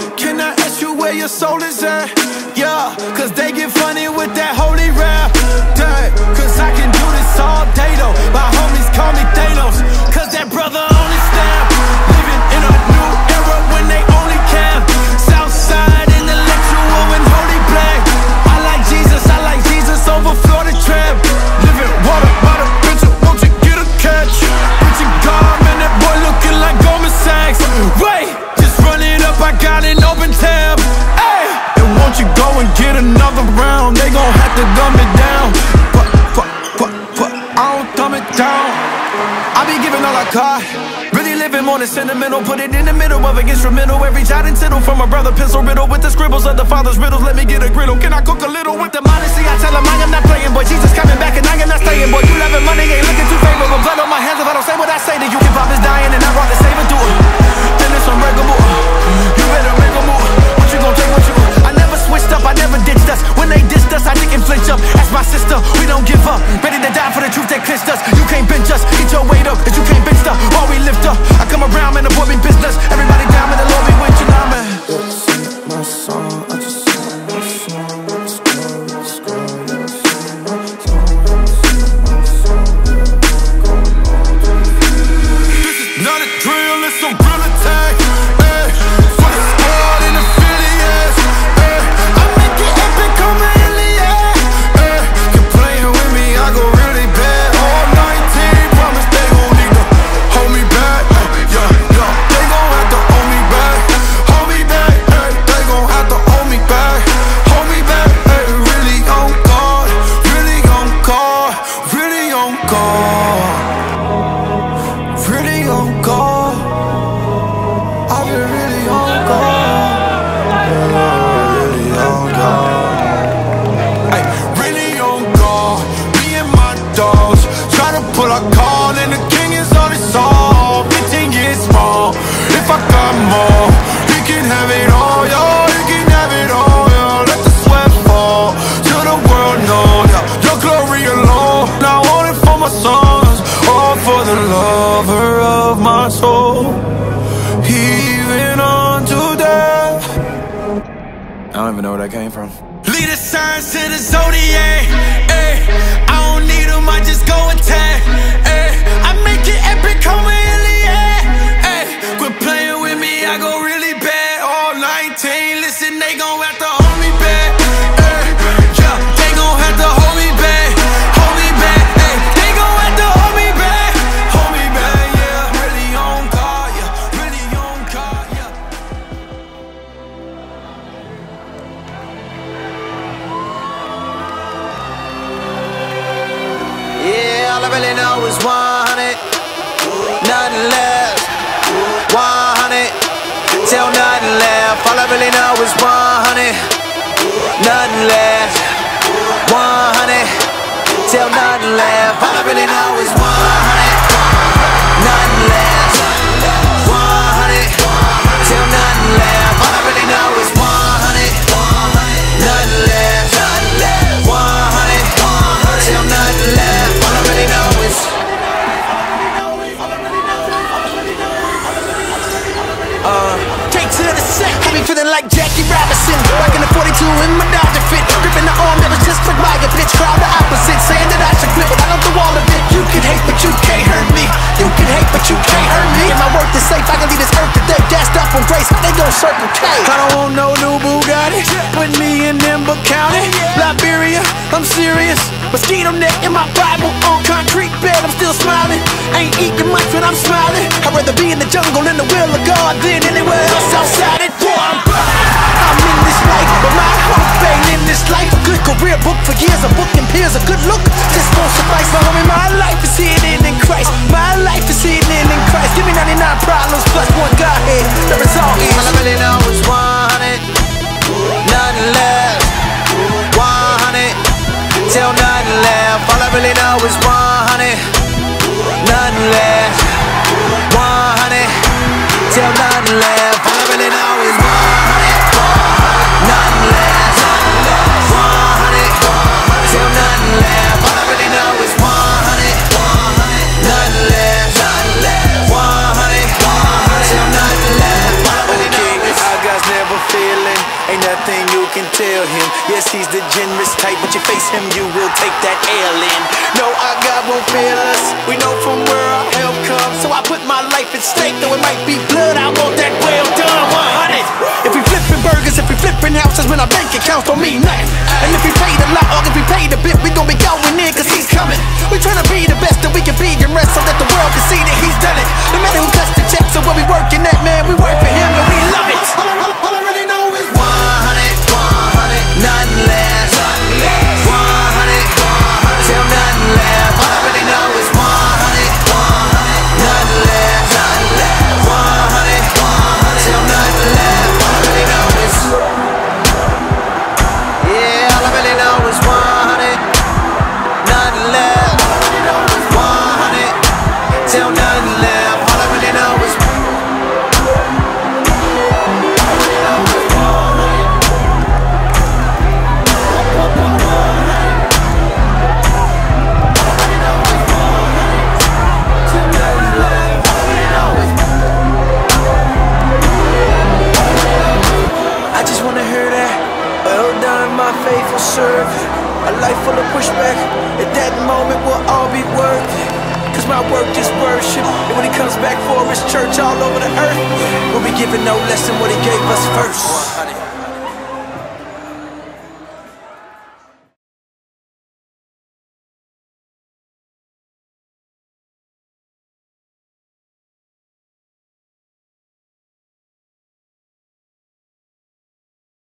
Can I ask you where your soul is at? Yeah, cause they get funny with that holy rap. Dang, cause I can do this all day though. My homies call me Thanos, cause that brother only stab. Living in a new era when they only cap. Southside intellectual and holy black. I like Jesus over Florida trap. Living water by the picture, won't you get a catch? Reaching God, man, that boy looking like Goldman Sachs. Wait, just run it up, I got an open tab. Hey, and won't you go and get another round? They gon' have to dumb it down. I don't dumb it down. I be giving all I got. Really living more than sentimental. Put it in the middle of an instrumental. Every jot and tittle from a brother pencil riddle with the scribbles of the father's riddles. Let me get a griddle. Can I cook a little with the modesty? I tell him I am not playing, boy. Jesus coming back and I am not staying, boy. You loving money ain't looking too favorable. Blood on my hands if I don't say what I say. Then you can pop is dying and I brought the saber through it. Then it's unbreakable. You better make a move. What you gon' take? What you? I never switched up. I never ditched us. When they dissed us, I didn't flinch up. Ask my sister. We don't give up. Ready to die for the truth that clinched us. You can't bench us. Get your weight up. Cause you can't bench stuff while we lift up. I come around, man, the boy be business. Everybody down, man, the Lord be with you now, man. Sing my song, I just sing my song. Let's go, let's go, let's sing my song. This is not a drill, it's a real attack. Hey, for the squad and affiliates. Hey, I make it epic, come in the air. Hey, you're playing with me, I go really bad. All 19, promise they gon' need to hold me back. Yeah, they gon' have to hold me back. Hold me back, hey, they gon' have to hold me back. Hold me back, hey, really on guard. Really on guard, really on guard. Really on guard. I've been really on guard. Really on guard. Hey, really on guard. Me and my dogs try to pull a call and the king is on his all. Bitching is small. If I got more, he can have it all, yo. He can have it all, yo. Let the sweat fall till the world know, yeah. Your glory alone. I want it for my sons, all for the lover of my soul. Even unto death. I don't even know where that came from. Lead the signs to the zodiac. Ay, I don't need them, I just go attack. Ay, I make it epic, come in the air. Ay, quit playing with me, I go really bad. All 19, listen, they gon' have to hold me back. Ay, yeah, they gon' have to hold me back. Hold me back, ay, they gon' have to hold me back. Hold me back, yeah, really on guard, yeah, really on guard, yeah. Yeah, all I really know is 100, nothing less. 100, till nothing left. All I really know is 100, nothing less. 100, till nothing left. All I really know is 100, nothing less. 100, till nothing left. All I really know is 100, nothing less. 100, till nothing left. All I really know is Take to the set, I be feeling like Jackie Robinson. Rocking the 42 in my Dodger fit. Gripping the arm that was just like Wyatt bitch. Crowd the opposite, saying that I should grip. But I love the wall of it. You can hate, but you can't hurt me. You can hate, but you can't hurt me. And my worth is safe, I can leave this earth today. Gassed up on grace, they gon' circle K. I don't want no new Bugatti. Put me in Nimba County, Liberia, I'm serious. Mosquito net in my Bible, on concrete bed, I'm still smiling. Ain't eating much when I'm smiling. I'd rather be in the jungle in the will of God than anywhere else outside it. I'm in this life, but my hope ain't in this life. A good career book for years, a book and peers, a good look just won't suffice. But homie, my life is hidden in Christ. My life is hidden in Christ. Give me 99 problems plus one Godhead. The result is all I really know is 100, nothing less. 100, till nothing left. All I really know is 100, nothing less. 100, till nothing left. All I really know is 100, nothing less. 100, till nothing left. All I really know is 100, nothing less. 100, till nothing left. All I really know is Ain't nothing you can tell him. Yes, he's the generous type, but you face him, you will take that L in. No, our God won't fail us. We know from where our help comes. So I put my life at stake, though it might be blood. I want that well done 100. If we flipping burgers, if we flipping houses, when our bank accounts don't mean nothing. And if we paid a lot or if we paid a bit, we gon' be going in, cause he's coming. We tryna be the best that we can be and rest so that the world can see that he's done it. No matter who touched the check, so where we working at, man, we work for him and we love it. All I really know is 100, 100, nothing less. 100, till nothing left. All I really know is 100, 100, nothing less. 100, till nothing left. All I really know is, yeah, all I really know is 100, nothing left. 100, till nothing left. All I really know is I just wanna hear that. Well done, my faithful servant. A life full of pushback. At that moment we'll all be worth it. Cause my work is worship. And when he comes back for his church all over the earth, we'll be giving no less than what he gave us first.